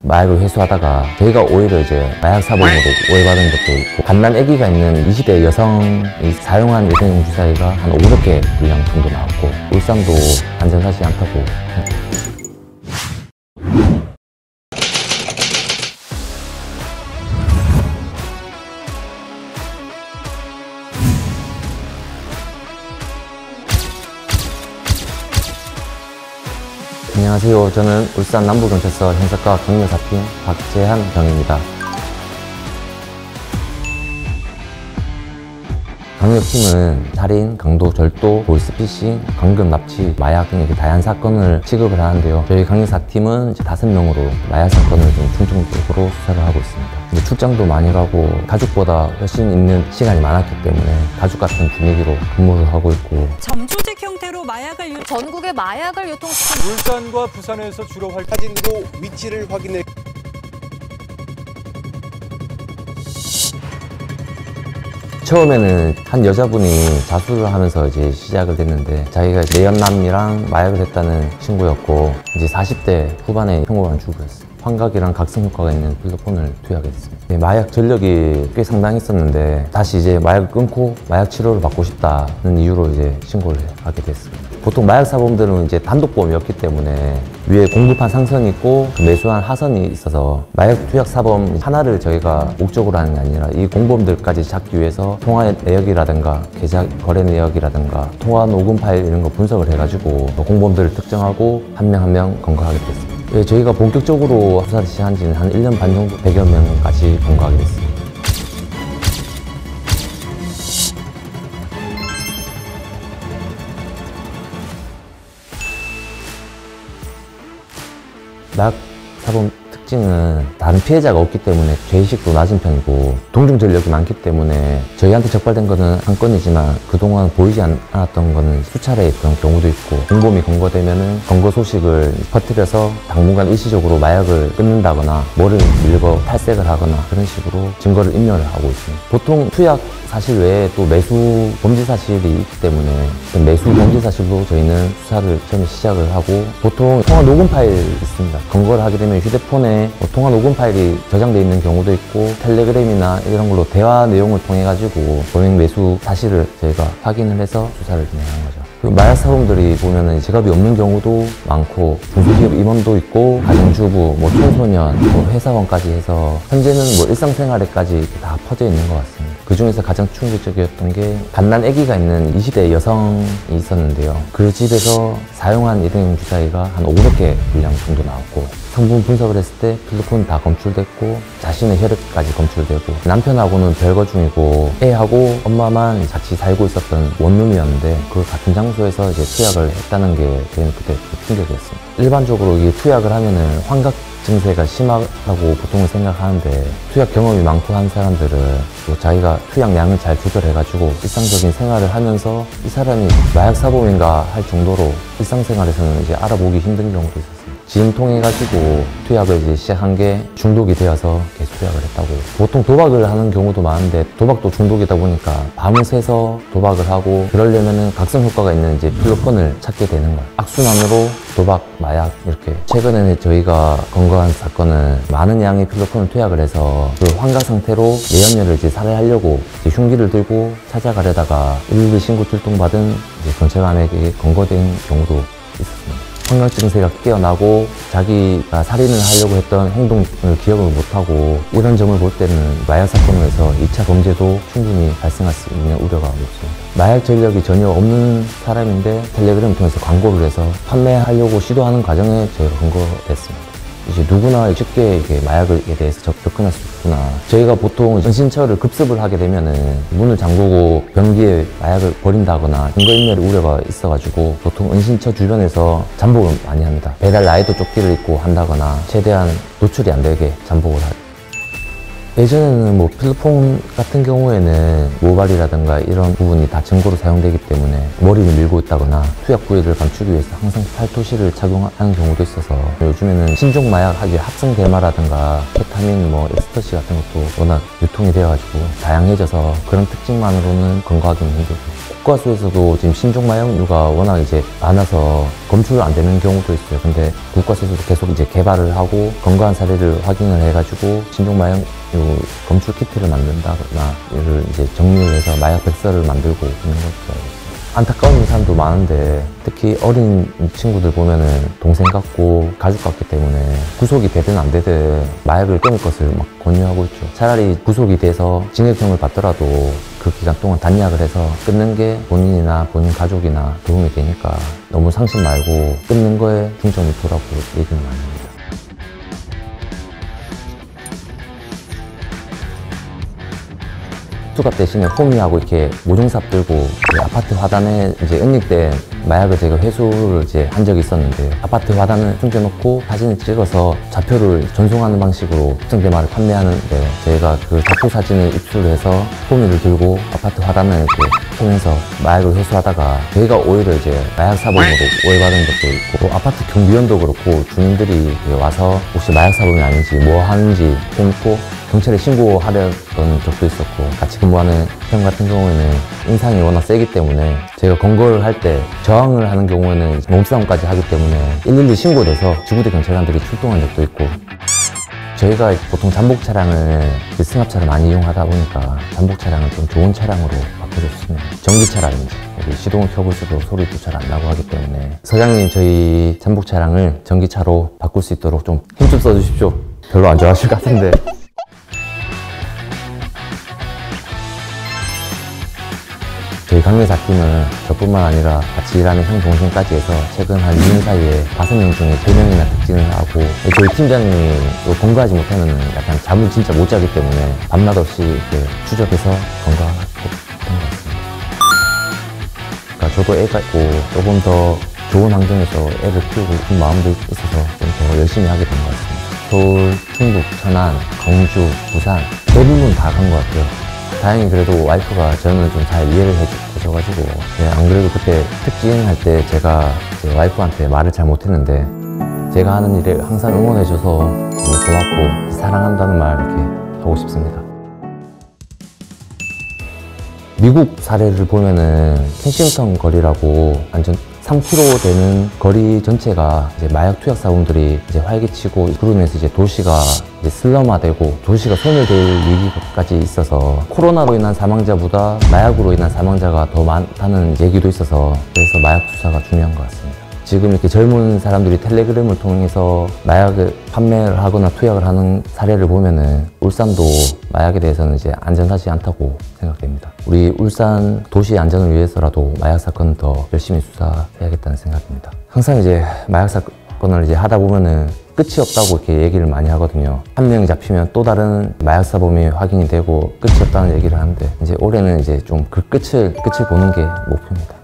마약을 회수하다가 저희가 오히려 이제 마약 사범으로 오해받은 것도 있고, 갓난 아기가 있는 20대 여성이 사용한 예성 주사위가 한 500개 분량 정도 나왔고, 울산도 안전하지 않다고. 안녕하세요. 저는 울산 남부경찰서 형사과 강력사팀 박재한 경입니다. 강력팀은 살인, 강도, 절도, 보이스피싱, 감금, 납치, 마약 등 이렇게 다양한 사건을 취급을 하는데요. 저희 강력사팀은 이제 5명으로 마약 사건을 좀 중점적으로 수사를 하고 있습니다. 출장도 많이 가고 가족보다 훨씬 있는 시간이 많았기 때문에 가족 같은 분위기로 근무를 하고 있고, 점조직 형태로 마약을 전국에 마약을 유통시킨 울산과 부산에서 주로 사진으로 위치를 확인해 처음에는 한 여자분이 자수를 하면서 이제 시작을 됐는데, 자기가 내연남이랑 마약을 했다는 친구였고, 이제 40대 후반에 형고를 주고 했어요. 환각이랑 각성 효과가 있는 필로폰을 투약했습니다. 마약 전력이 꽤 상당했었는데 다시 이제 마약을 끊고 마약 치료를 받고 싶다는 이유로 이제 신고를 하게 됐습니다. 보통 마약 사범들은 이제 단독범이었기 때문에 위에 공급한 상선이 있고 매수한 하선이 있어서, 마약 투약 사범 하나를 저희가 목적으로 하는 게 아니라 이 공범들까지 잡기 위해서 통화 내역이라든가 계좌 거래 내역이라든가 통화 녹음 파일 이런 거 분석을 해가지고 공범들을 특정하고 한 명 한 명 검거하게 됐습니다. 저희가 본격적으로 수사를 시작한 지는 한 1년 반 정도 100여 명까지 검거하게 됐습니다. 마약 사범 특징은 다른 피해자가 없기 때문에 죄의식도 낮은 편이고, 동종 전력이 많기 때문에 저희한테 적발된 거는 한 건이지만 그동안 보이지 않았던 거는 수차례 있던 경우도 있고, 공범이 검거되면은 검거 소식을 퍼뜨려서 당분간 일시적으로 마약을 끊는다거나 뭐를 밀고 탈색을 하거나 그런 식으로 증거를 인멸을 하고 있습니다. 보통 투약 사실 외에 또 매수 범죄 사실이 있기 때문에 매수 범죄 사실로 저희는 수사를 처음에 시작을 하고, 보통 통화 녹음 파일이 있습니다. 검거를 하게 되면 휴대폰에 통화 녹음 파일이 저장되어 있는 경우도 있고, 텔레그램이나 이런 걸로 대화 내용을 통해 가지고 범행 매수 사실을 저희가 확인을 해서 수사를 진행하는 거죠. 마약 사범들이 보면은 직업이 없는 경우도 많고, 중소기업 임원도 있고, 가정주부, 청소년, 회사원까지 해서 현재는 일상생활에까지 다 퍼져 있는 것 같습니다. 그 중에서 가장 충격적이었던 게 갓난 아기가 있는 20대 여성이 있었는데요. 그 집에서 사용한 예성 주사위가 한 500개 분량 정도 나왔고, 성분 분석을 했을 때 필로폰 다 검출됐고, 자신의 혈액까지 검출되고, 남편하고는 별거 중이고 애하고 엄마만 같이 살고 있었던 원룸이었는데 그 같은 장소에서 이제 투약을 했다는 게 저희는 그때 충격이었습니다. 일반적으로 이게 투약을 하면은 환각 증세가 심하다고 보통은 생각하는데, 투약 경험이 많고 한 사람들은 또 자기가 투약량을 잘 조절해가지고 일상적인 생활을 하면서 이 사람이 마약 사범인가 할 정도로 일상생활에서는 이제 알아보기 힘든 경우도 있었습니다. 지인 통해가지고 투약을 이제 시작한 게 중독이 되어서 계속 투약을 했다고. 보통 도박을 하는 경우도 많은데 도박도 중독이다 보니까 밤을 새서 도박을 하고, 그러려면은 각성 효과가 있는 이제 필로폰을 찾게 되는 거예요. 악순환으로 도박, 마약 이렇게. 최근에는 저희가 검거한 사건은 많은 양의 필로폰을 투약을 해서 그 환각 상태로 내연녀를 이제 살해하려고 이제 흉기를 들고 찾아가려다가 112 신고 출동받은 이제 경찰관에게 검거된 경우도 있었습니다. 환각 증세가 깨어나고 자기가 살인을 하려고 했던 행동을 기억을 못하고, 이런 점을 볼 때는 마약 사건에서 2차 범죄도 충분히 발생할 수 있는 우려가 높습니다. 마약 전력이 전혀 없는 사람인데 텔레그램을 통해서 광고를 해서 판매하려고 시도하는 과정에 저희가 검거됐습니다. 이제 누구나 쉽게 마약에 대해서 접근할 수 있구나. 저희가 보통 은신처를 급습을 하게 되면은 문을 잠그고 변기에 마약을 버린다거나 증거인멸 우려가 있어가지고 보통 은신처 주변에서 잠복을 많이 합니다. 배달 라이더 조끼를 입고 한다거나 최대한 노출이 안 되게 잠복을 하죠. 예전에는 필로폰 같은 경우에는 모발이라든가 이런 부분이 다 증거로 사용되기 때문에 머리를 밀고 있다거나 투약 부위를 감추기 위해서 항상 팔토시를 착용하는 경우도 있어서, 요즘에는 신종 마약 합성 대마라든가 케타민, 엑스터시 같은 것도 워낙 유통이 되어가지고 다양해져서 그런 특징만으로는 검거하기는 힘들고, 국과수에서도 지금 신종 마약류가 워낙 이제 많아서 검출 안 되는 경우도 있어요. 근데 국과수에서도 계속 이제 개발을 하고 건강한 사례를 확인을 해가지고 신종 마약류 검출 키트를 만든다거나 이를 이제 정리를 해서 마약 백서를 만들고 있는 것도 알고 있습니다. 안타까운 사람도 많은데 특히 어린 친구들 보면은 동생 같고 가족 같기 때문에 구속이 되든 안 되든 마약을 끊을 것을 막 권유하고 있죠. 차라리 구속이 돼서 징역형을 받더라도 그 기간 동안 단약을 해서 끊는 게 본인이나 본인 가족이나 도움이 되니까 너무 상심 말고 끊는 거에 중점을 두라고 얘기는 많이 합니다. 수갑 대신에 호미하고 이렇게 모종삽 들고 아파트 화단에 이제 은닉된 마약을 제가 회수를 이제 한 적이 있었는데 아파트 화단을 숨겨놓고 사진을 찍어서 좌표를 전송하는 방식으로 특정 대마를 판매하는데 저희가 그 좌표 사진을 입수를 해서 호미를 들고 아파트 화단을 이렇게 보면서 마약을 회수하다가 저희가 오히려 이제 마약 사범으로 오해받은 적도 있고 아파트 경비원도 그렇고 주민들이 와서 혹시 마약 사범이 아닌지 뭐 하는지 묻고 경찰에 신고하려던 적도 있었고 같이 근무하는 형 같은 경우에는 인상이 워낙 세기 때문에 제가 검거를 할 때 저항을 하는 경우에는 몸싸움까지 하기 때문에 112 신고를 해서 지구대 경찰관들이 출동한 적도 있고 저희가 보통 잠복 차량을 승합차를 많이 이용하다 보니까 잠복 차량을 좀 좋은 차량으로 바꿔줬습니다. 전기 차량인지 시동을 켜고 있어도 소리도 잘 안 나고 하기 때문에 서장님 저희 잠복 차량을 전기차로 바꿀 수 있도록 좀 힘 좀 써주십시오. 별로 안 좋아하실 것 같은데 저희 강매사팀은 저뿐만 아니라 같이 일하는 형 동생까지 해서 최근 한 2년 사이에 5명 중에 3명이나 특진을 하고 저희 팀장님이 검거하지 못하면 약간 잠을 진짜 못 자기 때문에 밤낮 없이 이렇게 추적해서 검거하고 있던 것 같습니다. 그러니까 저도 애가 있고 조금 더 좋은 환경에서 애를 키우고 싶은 마음도 있어서 좀 더 열심히 하게 된 것 같습니다. 서울, 충북, 천안, 광주, 부산 대부분 다 간 것 같아요. 다행히 그래도 와이프가 저는 좀 잘 이해를 해줘가지고 안 그래도 그때 특진할 때 제가 제 와이프한테 말을 잘 못했는데 제가 하는 일에 항상 응원해줘서 너무 고맙고 사랑한다는 말 이렇게 하고 싶습니다. 미국 사례를 보면은 켄싱턴 거리라고 완전 3km 되는 거리 전체가 이제 마약 투약 사범들이 이제 활개치고 그로 인해서 이제 도시가 이제 슬럼화되고 도시가 소멸될 위기까지 있어서 코로나로 인한 사망자보다 마약으로 인한 사망자가 더 많다는 얘기도 있어서 그래서 마약 수사가 중요한 것 같습니다. 지금 이렇게 젊은 사람들이 텔레그램을 통해서 마약을 판매를 하거나 투약을 하는 사례를 보면은 울산도 마약에 대해서는 이제 안전하지 않다고 생각됩니다. 우리 울산 도시 안전을 위해서라도 마약 사건은 더 열심히 수사해야겠다는 생각입니다. 항상 이제 마약 사건을 이제 하다 보면은 끝이 없다고 이렇게 얘기를 많이 하거든요. 한 명이 잡히면 또 다른 마약 사범이 확인이 되고 끝이 없다는 얘기를 하는데 이제 올해는 이제 좀 그 끝을 보는 게 목표입니다.